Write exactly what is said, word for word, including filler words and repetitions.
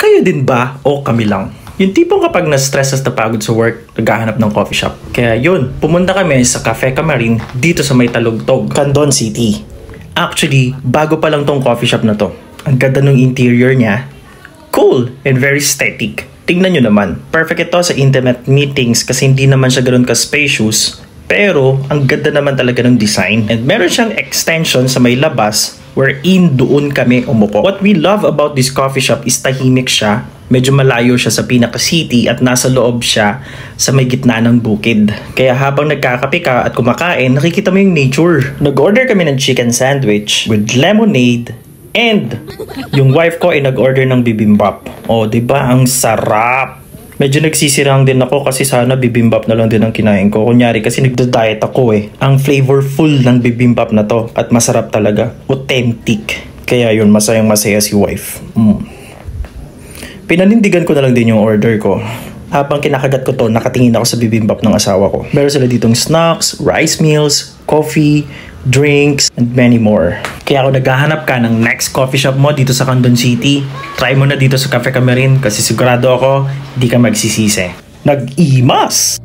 Kayo din ba o kami lang? Yung tipong kapag na-stress at napagod sa work, naghahanap ng coffee shop. Kaya yun, pumunta kami sa Cafe Camarin dito sa May Talugtog, Candon City. Actually, bago pa lang tong coffee shop na to. Ang ganda ng interior niya. Cool and very aesthetic. Tingnan nyo naman, perfect ito sa intimate meetings kasi hindi naman siya ganoon ka-spacious. Pero, ang ganda naman talaga ng design. And meron siyang extension sa may labas wherein doon kami umupo. What we love about this coffee shop is tahimik siya. Medyo malayo siya sa pinaka-city at nasa loob siya sa may gitna ng bukid. Kaya habang nagkakape ka at kumakain, nakikita mo yung nature. Nag-order kami ng chicken sandwich with lemonade and yung wife ko ay nag-order ng bibimbap. Oh, diba? Ang sarap! Medyo nagsisirang din ako kasi sana bibimbap na lang din ang kinain ko. Kunyari kasi nagda-diet ako eh. Ang flavorful ng bibimbap na to at masarap talaga. Authentic. Kaya yun, masayang masaya si wife. Mm. Pinanindigan ko na lang din yung order ko. Habang kinakagat ko to, nakatingin ako sa bibimbap ng asawa ko. Meron sila ditong snacks, rice meals, coffee, drinks, and many more. Kaya kung naghahanap ka ng next coffee shop mo dito sa Candon City, try mo na dito sa Cafe Camarin kasi sigurado ako, di ka magsisisi. Nag-imas!